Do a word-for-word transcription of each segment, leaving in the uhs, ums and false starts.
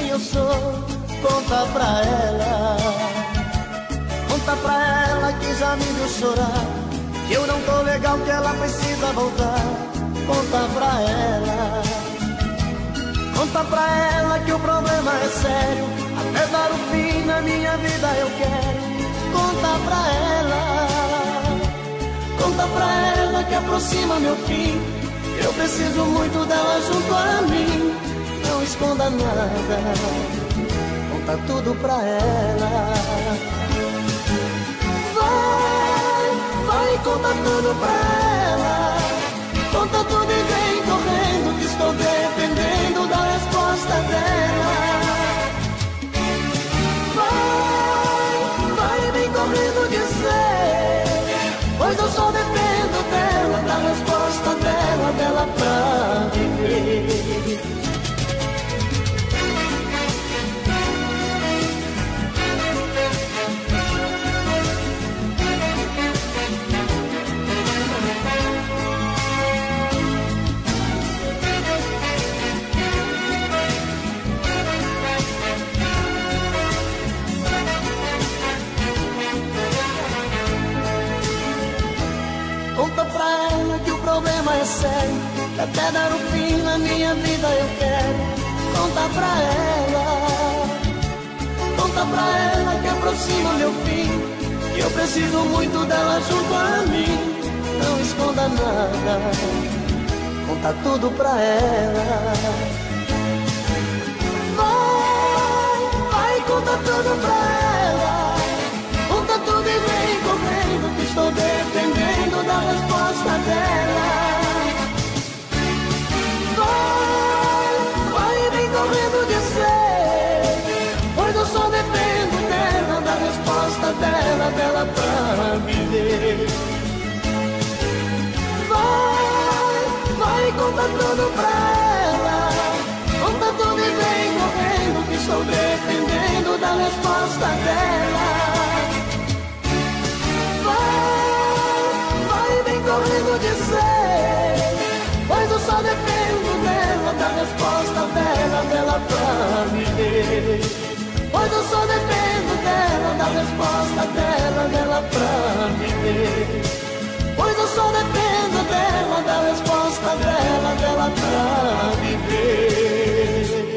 eu sou. Conta pra ela, conta pra ela que já me viu chorar, que eu não tô legal, que ela precisa voltar. Conta pra ela, conta pra ela que o problema é sério, até dar o fim na minha vida eu quero. Conta pra ela, conta pra ela que aproxima meu fim, eu preciso muito dela junto a mim. Não esconda nada, conta tudo pra ela. Vai, vai, conta tudo pra ela. Conta tudo e vem correndo, que estou dependendo da resposta dela. Vai, vai, vem correndo dizer, pois eu só dependo dela, da resposta dela, dela pra viver. Conta pra ela que o problema é sério, que até dar o fim na minha vida eu quero. Conta pra ela, conta pra ela que aproxima meu fim, que eu preciso muito dela junto a mim. Não esconda nada, conta tudo pra ela. Vai, vai, conta tudo pra ela. Conta tudo e vem correndo, que estou dependendo da resposta dela. Vai, vai, vem correndo dizer, pois eu só dependo dela, da resposta dela, dela pra viver. Vai, vai, conta tudo pra ela. Conta tudo e vem correndo, que estou dependendo da resposta dela. Correndo dizer, pois eu só dependo dela, da resposta dela, dela pra viver. Pois eu só dependo dela, da resposta dela, dela pra viver. Pois eu só dependo dela, da resposta dela, dela pra viver.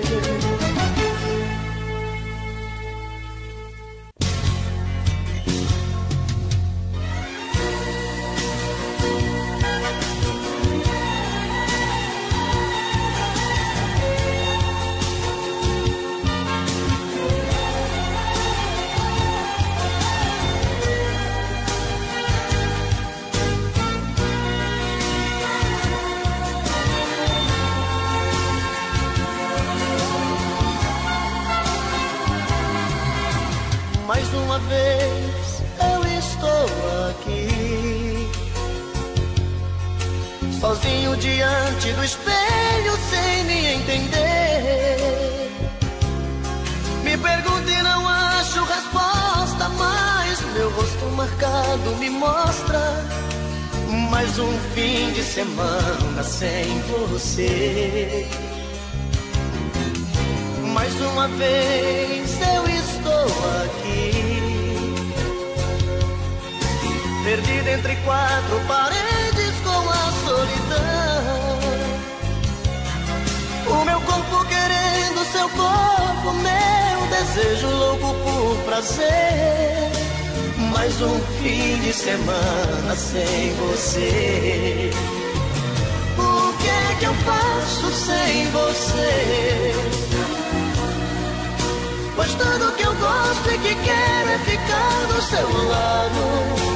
Mais uma vez eu estou aqui, sozinho diante do espelho, sem me entender. Me pergunto e não acho resposta, mas meu rosto marcado me mostra mais um fim de semana sem você. Mais uma vez eu estou aqui, perdido entre quatro paredes com a solidão. O meu corpo querendo seu corpo, meu desejo louco por prazer. Mais um fim de semana sem você. O que é que eu faço sem você? Pois tudo que eu gosto e que quero é ficar do seu lado.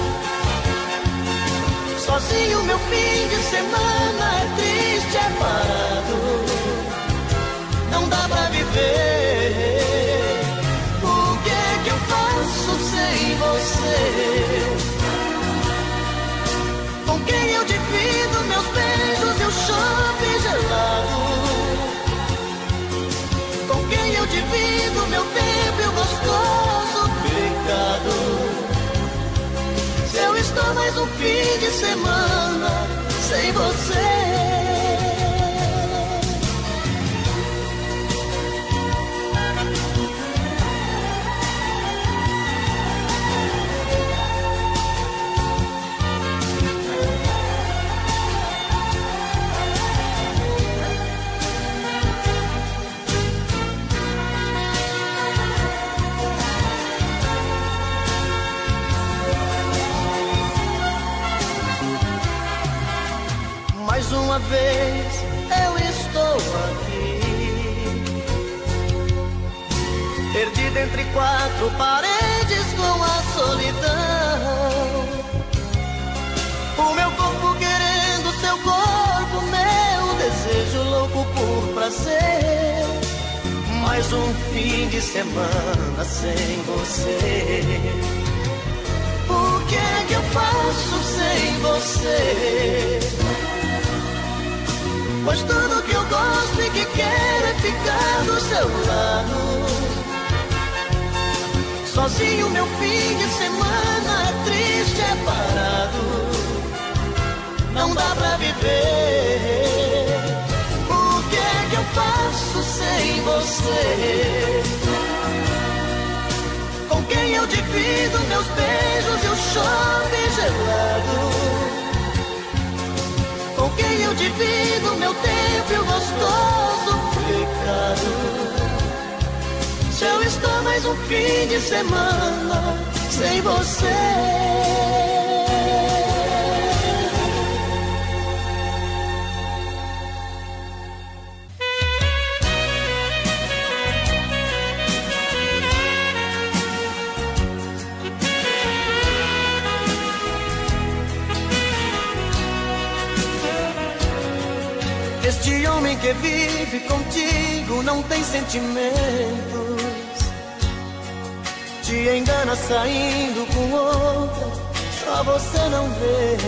Sozinho meu fim de semana é triste, é parado. Não dá pra viver. O que é que eu faço sem você? Com quem eu divido meus beijos e o chope gelado? Com quem eu divido meu tempo e o gostoso pecado? Se eu estou mais um fim de semana sem você. vez eu estou aqui, perdido entre quatro paredes com a solidão. O meu corpo querendo seu corpo, meu desejo louco por prazer. Mais um fim de semana sem você. O que é que eu faço sem você? Pois tudo que eu gosto e que quero é ficar do seu lado. Sozinho meu fim de semana é triste, é parado. Não dá pra viver. O que é que eu faço sem você? Com quem eu divido meus beijos e o shopping gelado? Com quem eu divido meu tempo e o gostoso pecado? Se eu estou mais um fim de semana sem você. Este homem que vive contigo não tem sentimentos, te engana saindo com outra, só você não vê.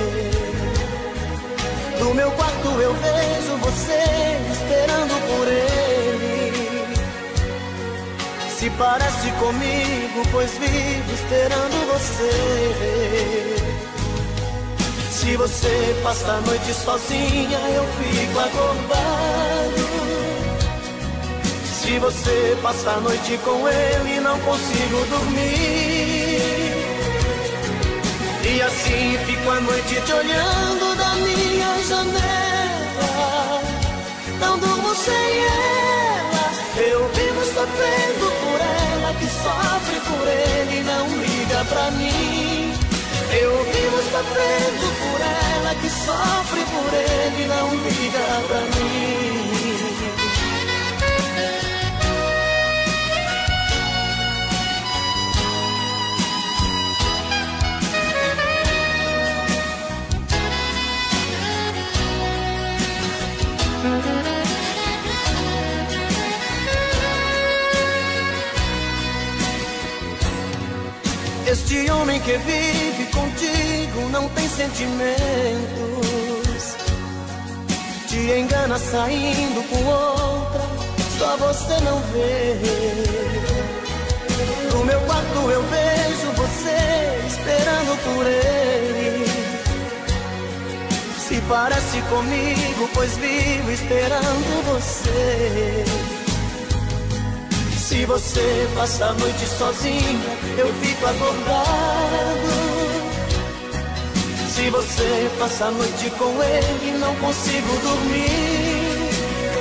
No meu quarto eu vejo você esperando por ele. Se parece comigo, pois vivo esperando você. Se você passa a noite sozinha, eu fico acordado. Se você passa a noite com ele, não consigo dormir. E assim fico a noite te olhando da minha janela. Não durmo sem ela, eu vivo sofrendo por ela, que sofre por ele e não liga pra mim. Eu vivo sofrendo por ela, que sofre por ele e não liga pra mim. Este homem que vive contigo não tem sentimentos, te engana saindo com outra, só você não vê. No meu quarto eu vejo você esperando por ele. Se parece comigo, pois vivo esperando você. Se você passa a noite sozinha, eu fico acordado. Se você passa a noite com ele, não consigo dormir.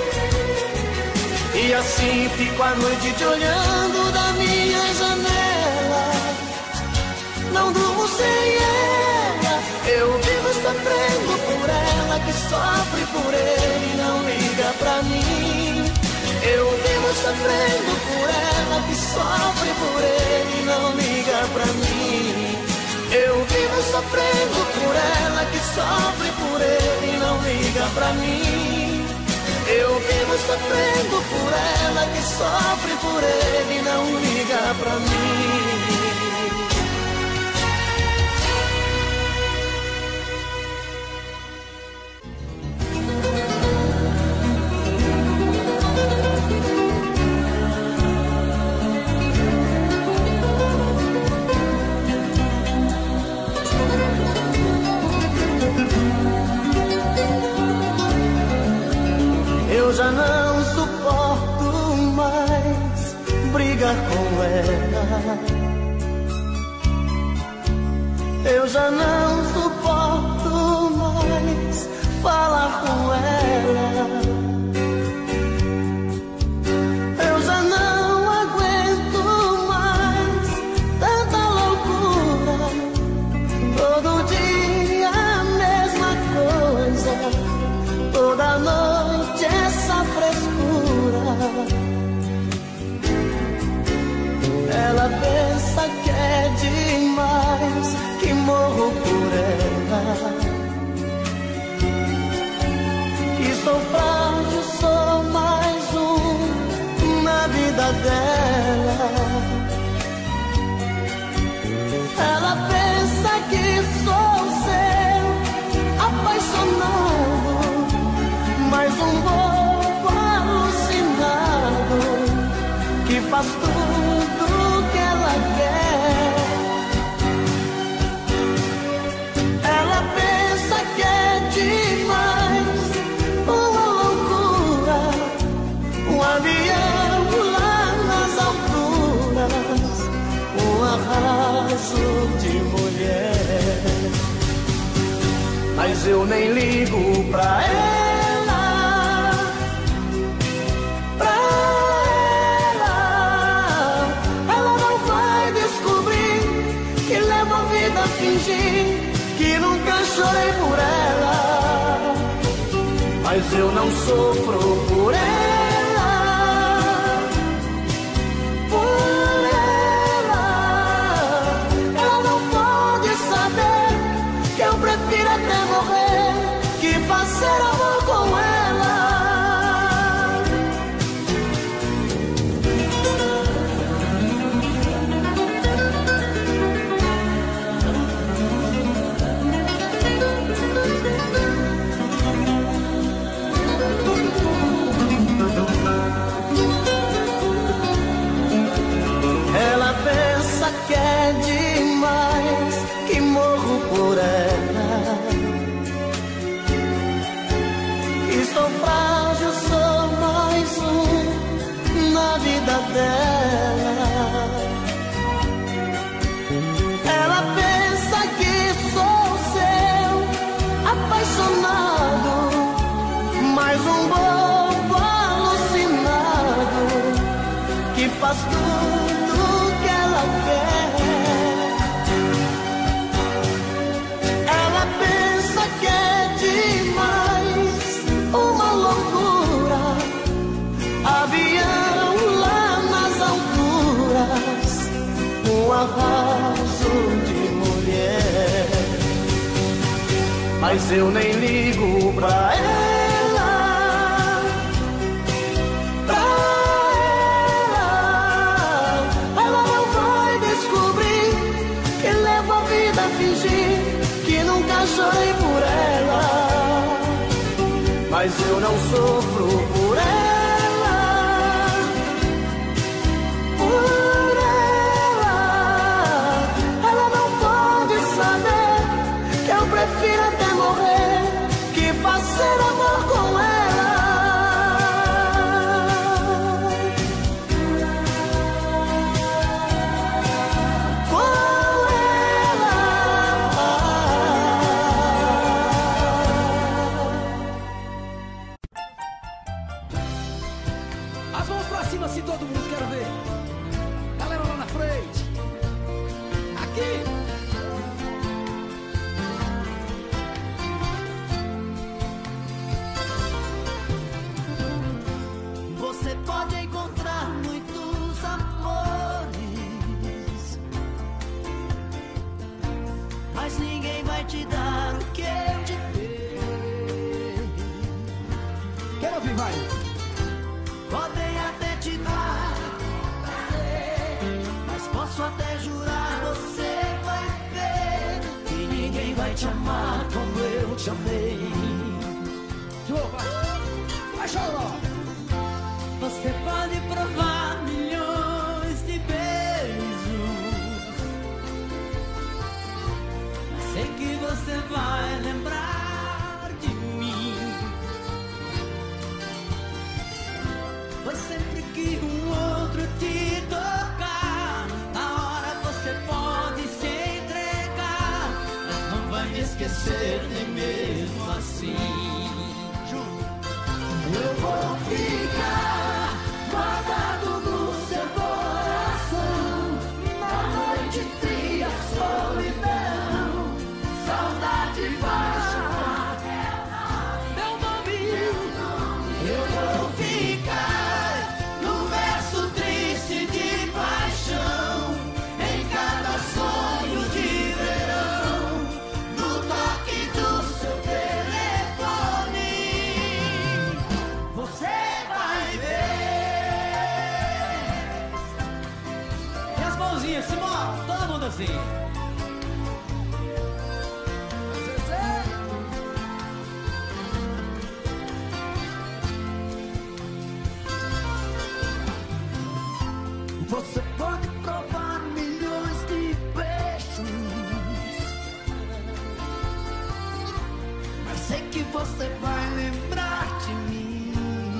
E assim fico a noite te olhando da minha janela. Não durmo sem ela, eu vivo sofrendo por ela, que sofre por ele e não liga pra mim. Eu vivo sofrendo por ela, que sofre por ele e não liga pra mim. Eu vivo sofrendo por ela, que sofre por ele e não liga pra mim. Eu vivo sofrendo por ela, que sofre por ele e não liga pra mim. Eu já não suporto mais brigar com ela. Eu já não suporto mais falar com ela. Eu já não aguento mais tanta loucura. Todo dia a mesma coisa. Todo faz tudo que ela quer. Ela pensa que é demais, uma loucura, um avião lá nas alturas, um arraso de mulher. Mas eu nem ligo pra ela, pra ela. Ela não vai descobrir que levo a vida a fingir que nunca chorei por ela. Mas eu não sofro por ela, por ela. Ela não pode saber que eu prefiro até morrer que fazer amor com ela. Ela pensa que é demais, que morro por ela, que sou frágil, sou mais um na vida dela. Ela pensa que sou seu apaixonado, mais um bobo alucinado que faz tudo que ela quer. Ela pensa que é demais, uma loucura, avião lá nas alturas, um arraso de mulher. Mas eu nem ligo pra ela, pra ela. Ela não vai descobrir que levo a vida a fingir que nunca chorei por ela. Mas eu não sofro por ela, por ela. Ela não pode saber que eu prefiro até morrer que fazer amor com ela. As mãos pra cima assim, todo mundo, quero ver. Galera lá na frente. Aqui. Você pode encontrar muitos amores, mas ninguém vai te dar o que eu te dei. Quero ouvir, vai. Podem até te dar prazer, mas posso até jurar, você vai ver que ninguém vai te amar como eu te amei. De novo, vai. Vai, choró. Você pode provar milhões de beijos, mas sei que você vai lembrar de mim. Pois sempre que um outro te tocar, na hora você pode se entregar, mas não vai me esquecer nem mesmo assim. Eu vou ficar guardado no seu coração, na noite fria, solidão, saudade vai chamar meu nome. Eu vou ficar no verso triste de paixão, em cada sonho de verão, no toque do seu telefone. Você vai ver. E as mãozinhas, Simão, todo mundo assim. Você pode provar milhões de beijos, mas sei que você vai lembrar de mim.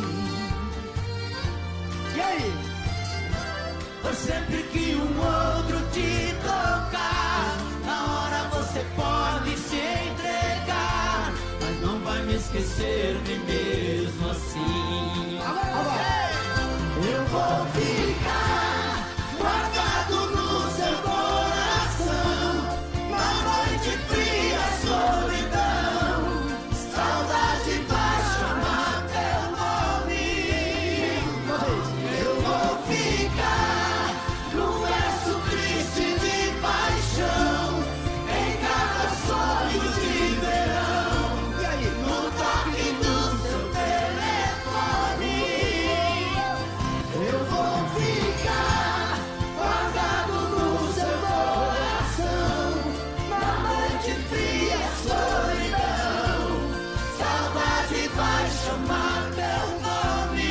E aí? Por sempre que um outro te tocar, na hora você pode se entregar, mas não vai me esquecer nem mesmo assim. Eu vou ficar guardado no seu coração, na noite fria, solidão, saudade vai chamar teu nome. Eu vou ficar no verso triste de paixão, em cada sonho de verão, no toque do seu telefone. Eu vou ficar guardado no seu coração, na noite fria, solidão, saudade vai chamar teu nome.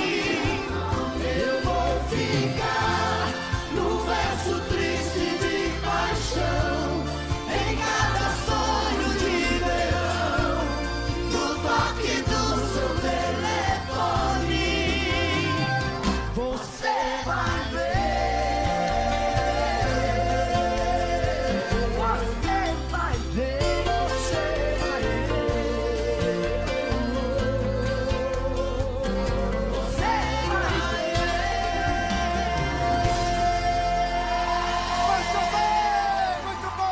Eu vou ficar no verso triste de paixão, em cada sonho de verão, no toque do seu telefone. Você vai ver, você vai ver, você vai ver, você vai ver. Muito bem, muito bom.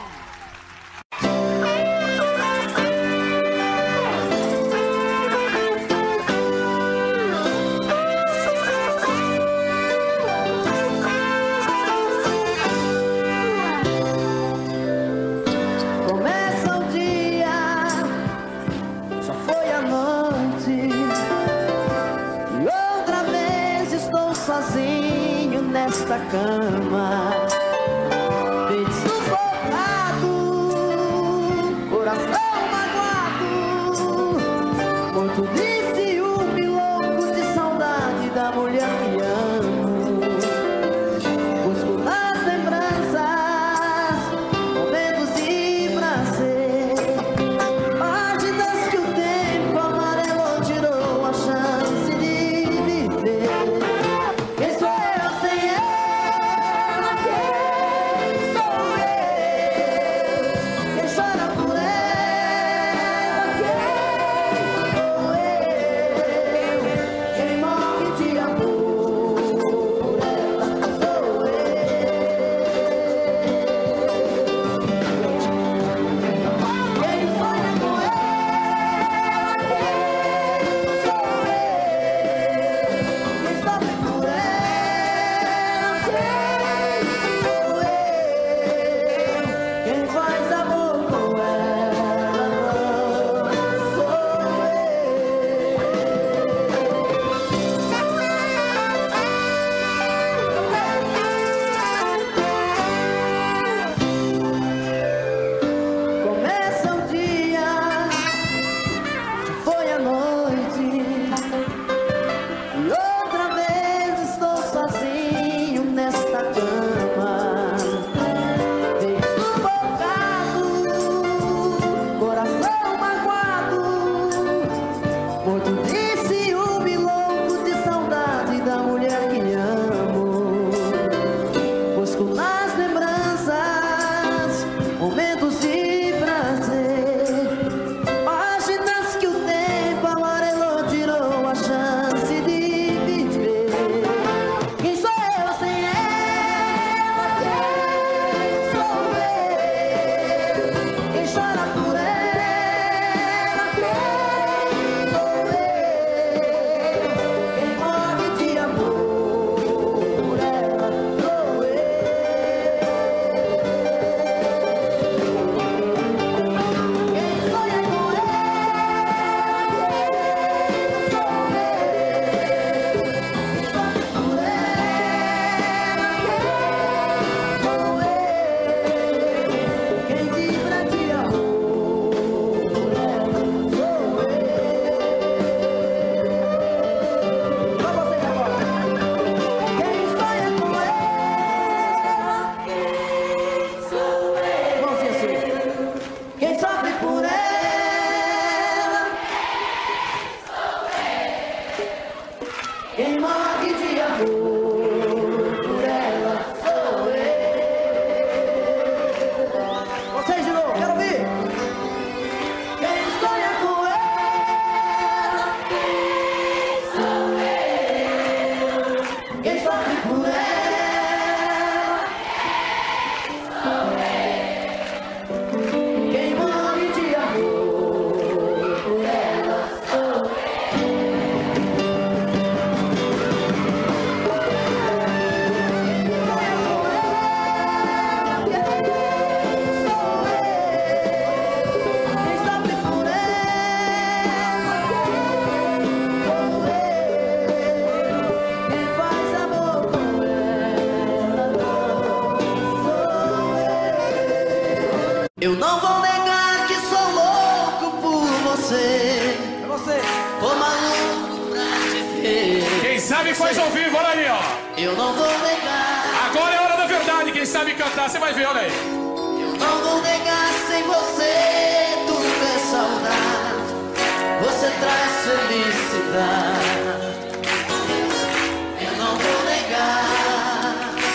Começa o dia, só foi a noite, e outra vez estou sozinho nesta cama, peito sufocado, coração magoado, morto de ciúme, louco de saudade da mulher que amo. Busco nas lembranças momentos de prazer, páginas que o tempo amarelo tirou a chance de viver. Quem sou eu sem ela? Quem Eu não vou negar que sou louco por você. É você. Tô maluco pra te ver. Quem sabe faz ao vivo, olha aí, ó. Eu não vou negar. Agora é a hora da verdade, quem sabe cantar, você vai ver, olha aí. Eu não vou negar, sem você tudo é saudade. Você traz felicidade. Eu não vou negar.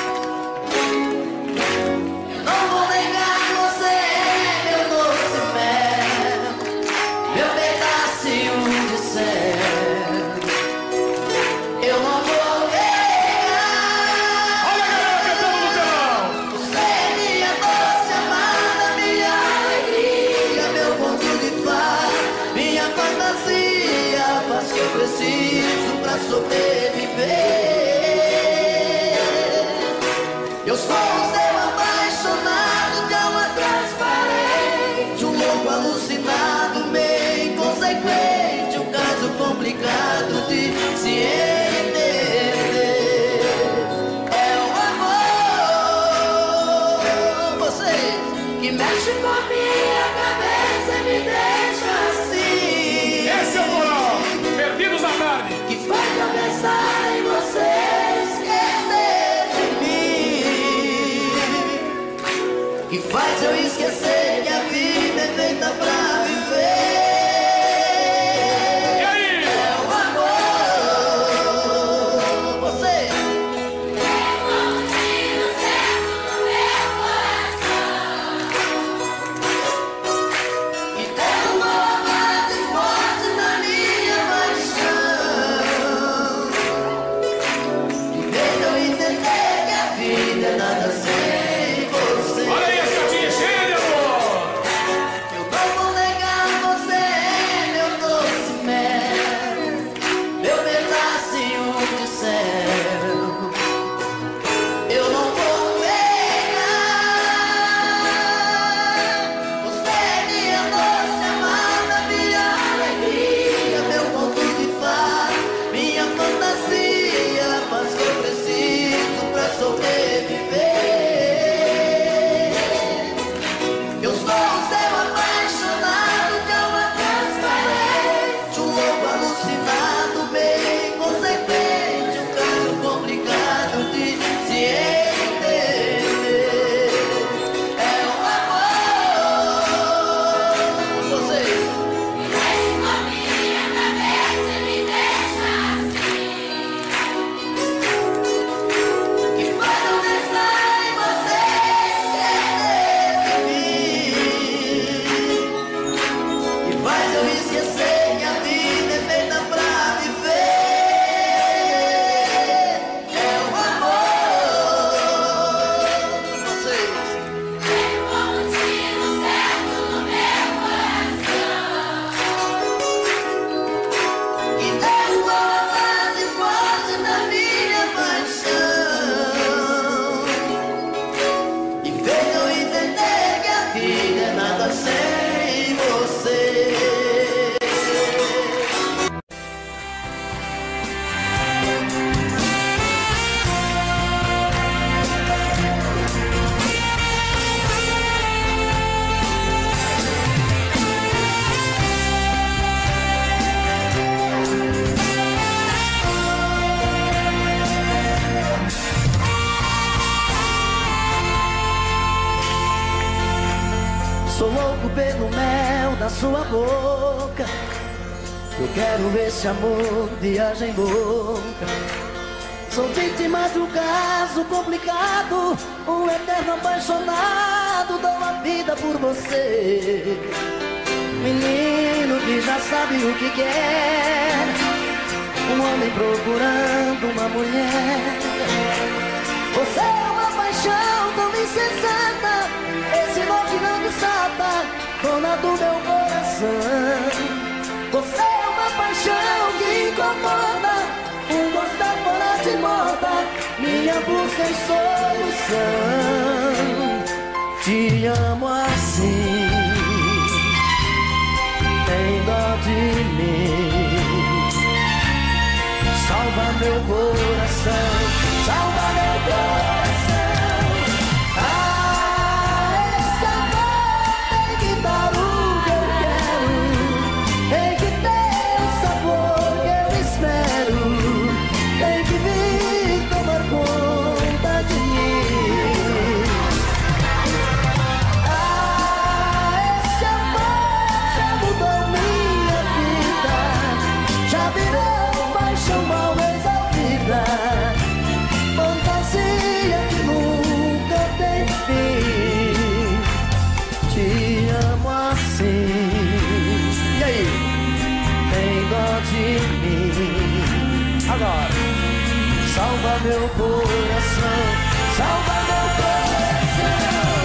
Eu não vou negar, você é meu doce mel, meu pedacinho de céu. Eu não vou negar. Olha a galera cantando no telão. Você é minha doce amada, minha alegria, meu conto de fada, minha fantasia, faz que eu preciso pra sobreviver. Eu sou o seu apaixonado de alma transparente, um louco alucinado, meio inconsequente, um caso complicado de se entender. É o amor, você que mexe com a minha cabeça e me deixa assim. Esse é o moral. Perdidos na tarde. Que faz eu pensar em você, esquecer de mim. Que faz eu esquecer que a vida é feita pra viver. E aí? É o amor, você. E tem um amor mais forte na minha paixão. E fez eu entender que a vida é nada sem você. Olha aí, essa gatinha cheia de amor. Eu não vou negar, você é meu doce mel, meu pedacinho de céu. Eu não vou negar. Você é minha doce amada, minha alegria, meu conto de fada, minha fantasia, mas que eu preciso pra sobreviver. Eu sou o seu apaixonado de alma transparente, um louco alucinado, meio inconsequente, um caso complicado de se entender. É o amor, você. Mexe com a minha cabeça e me deixa assim. Que faz eu pensar em você, esquecer de mim. E faz eu esquecer que a vida é feita pra viver. É o amor, você. Tem um motivo certo no meu coração. E tem um amor mais forte na minha paixão. E fez eu entender que a vida é nada sem você. Sou louco pelo mel da sua boca. Eu quero esse amor, viagem louca. Sou vítima de um caso complicado, um eterno apaixonado, dou a vida por você. Menino que já sabe o que quer, um homem procurando uma mulher. Você é uma paixão tão insensata, esse amor que não me salta, dona do meu coração. Você é uma paixão que incomoda, um gosto fora de moda, minha busca em solução. Te amo assim, tem dó de mim. Salva meu coração, salva meu coração. Ah, esse amor salva meu coração.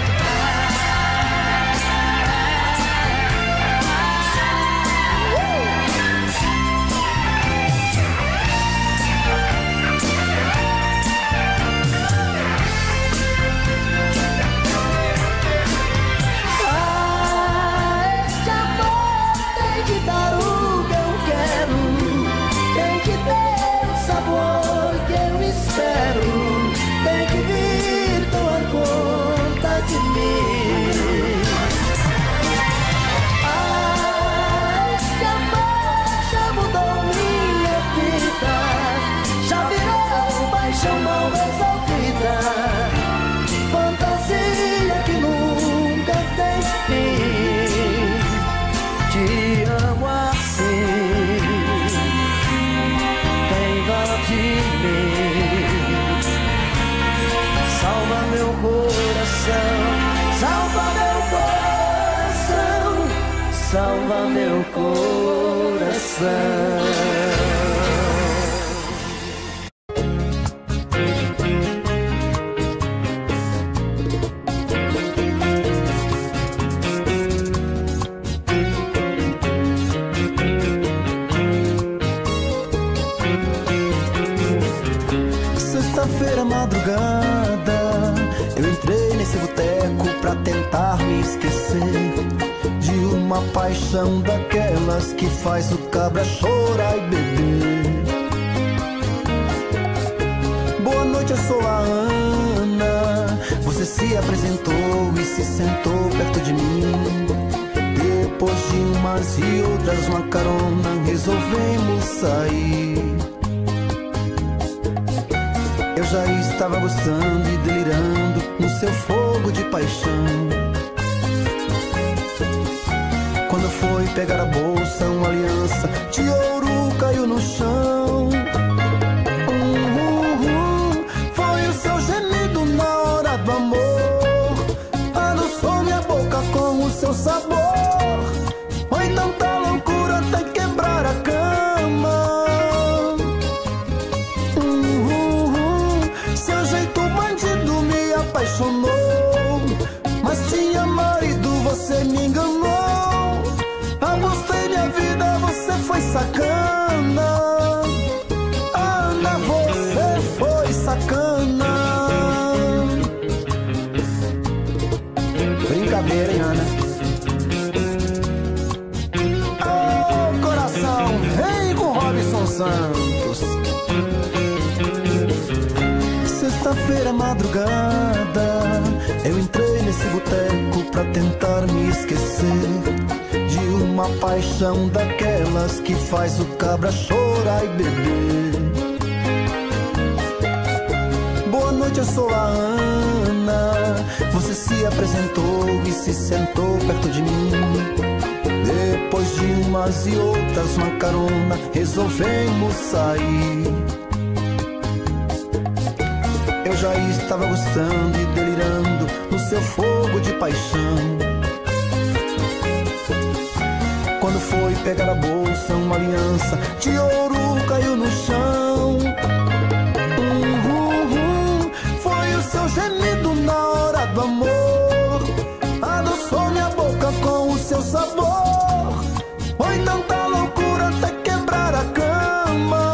Ah, este amor tem que dar o que eu quero, tem que ter o sabor que eu espero, tem que vir tomar conta de mim. Ah, este amor já mudou minha vida, já virou paixão mal resolvida, fantasia que nunca tem fim. Te amo assim, tem dó de mim. Salva meu coração, salva meu coração, salva meu coração. Sexta-feira, madrugada, eu entrei nesse boteco pra tentar me esquecer de uma paixão daquelas que faz o cabra chorar e beber. Boa noite, eu sou a Ana. Você se apresentou e se sentou perto de mim. Depois de umas e outras uma carona, resolvemos sair. Eu já estava gostando e delirando no seu fogo de paixão. Quando foi pegar a bolsa, uma aliança de ouro caiu no chão. Uhum, uhum, foi o seu gemido na hora do amor, adoçou minha boca com o seu sabor. Foi tanta loucura até quebrar a cama. Apaixonou, mas tinha marido, você me enganou. Apostei minha vida, você foi sacana. Ana, você foi sacana. Brincadeira, hein, Ana? Oh, coração, vem com Robson Santos. Sexta-feira, madrugada, eu entrei nesse boteco pra tentar me esquecer de uma paixão daquelas que faz o cabra chorar e beber. Boa noite, eu sou a Ana. Você se apresentou e se sentou perto de mim. Depois de umas e outras uma carona, resolvemos sair. Eu já estava gostando e delirando no seu fogo de paixão. Quando foi pegar a bolsa, uma aliança de ouro caiu no chão. Uhum, uhum, foi o seu gemido na hora do amor, adoçou minha boca com o seu sabor. Foi tanta loucura até quebrar a cama.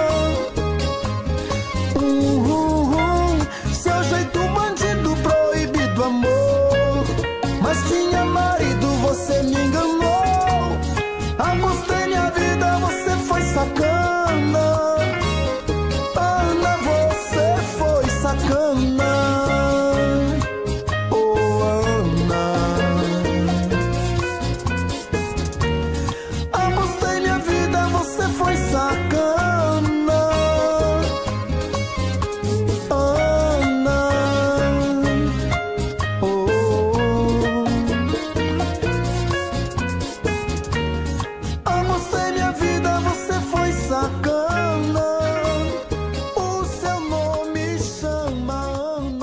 Mas tinha marido, você me enganou. Apostei minha vida, você foi sacana. Ana, você foi sacana. Oh, Ana. Apostei minha vida, você foi sacana. Ana. Oh. Apostei minha vida, você foi sacana. O seu nome chama Ana.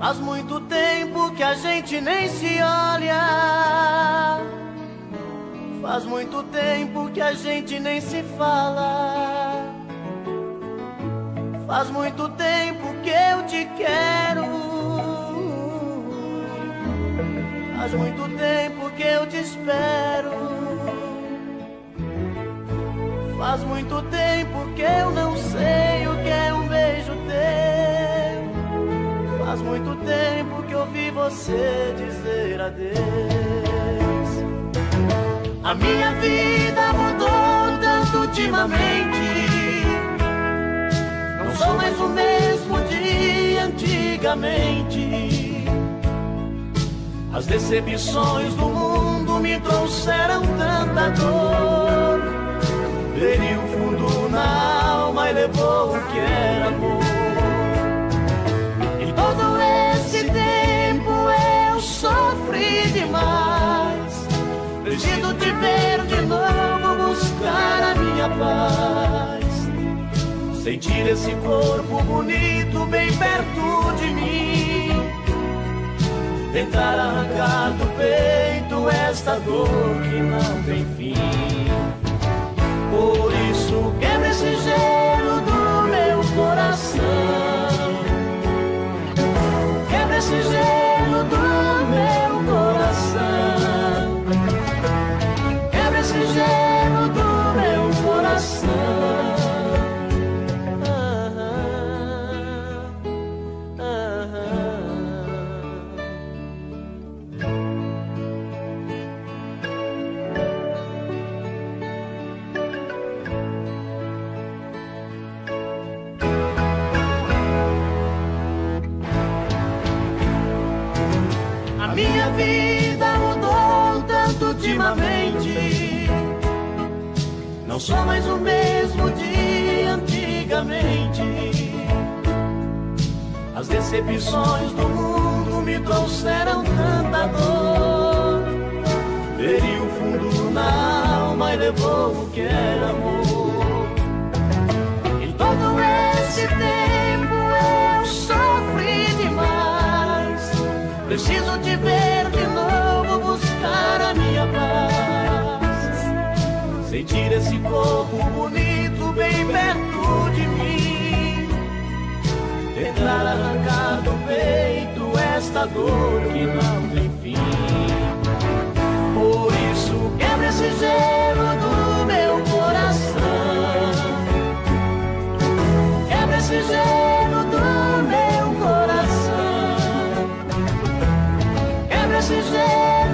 Faz muito tempo que a gente nem se olha. Faz muito tempo que a gente nem se fala. Faz muito tempo que eu te quero. Faz muito tempo que eu te espero. Faz muito tempo que eu não sei o que é um beijo teu. Faz muito tempo que ouvi você dizer adeus. A minha vida mudou tanto ultimamente. Não sou mais o mesmo de antigamente. As decepções do mundo me trouxeram tanta dor. Feriu fundo na alma e levou o que era amor. E todo esse tempo eu sofri demais. Preciso te ver de novo, buscar a minha paz. Sentir esse corpo bonito bem perto de mim. Tentar arrancar do peito esta dor que não tem fim. Por isso quebra esse gelo do meu coração. Quebra esse gelo do meu coração. Quebra esse gelo do meu coração. Ah, ah, ah, A minha vida mudou tanto ultimamente. Não sou mais o mesmo de antigamente. As decepções do mundo me trouxeram tanta dor. Feriu fundo na alma e levou o que era amor. E todo esse tempo eu sofri demais. Preciso te ver de novo, buscar a minha paz. Sentir esse corpo bonito bem perto de mim. Tentar arrancar do peito esta dor que não tem fim. Por isso quebra esse gelo do meu coração. Quebra esse gelo do meu coração. Quebra esse gelo